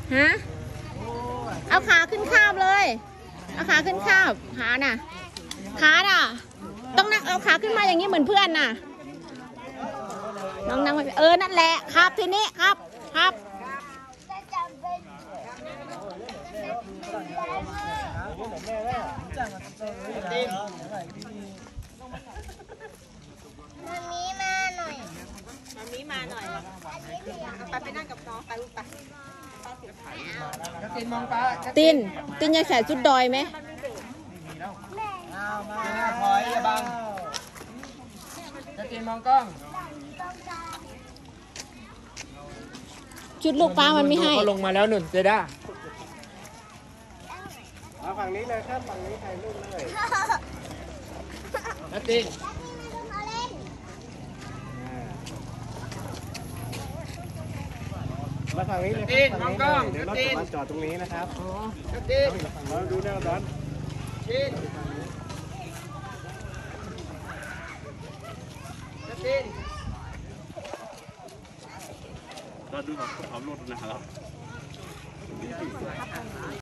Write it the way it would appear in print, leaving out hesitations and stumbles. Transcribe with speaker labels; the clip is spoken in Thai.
Speaker 1: ฮะเอาขาขึ้นข้าวเลยเอาขาขึ้นข้าวขาน่ะต้องนั่งเอาขาขึ้นมาอย่างนี้เหมือนเพื่อนน่ะน้องนั่งไปนั่นแหละครับทีนี้ครับมามีมาหน่อยไปนั่งกับน้องไปลูกไป
Speaker 2: ตินมองป้า
Speaker 1: ตินยังใส่ชุดดอยไหม
Speaker 2: มาถอยอย่าบังตินมองกล้อง
Speaker 1: ชุดลูกป้ามันไม่ให้
Speaker 2: เขาลงมาแล้วหนุนเจด้า
Speaker 3: มาฝั่งนี้เลยครับฝั่งนี้ถ่ายรูปเลย
Speaker 2: ติน
Speaker 3: มาฝั่งนี้เลยครับฝั่งนี้เลยเดี๋ยวรถจะมาจอดตรงนี้นะครับเราดูแนวด้านเราดูแบบขับรถนะครับ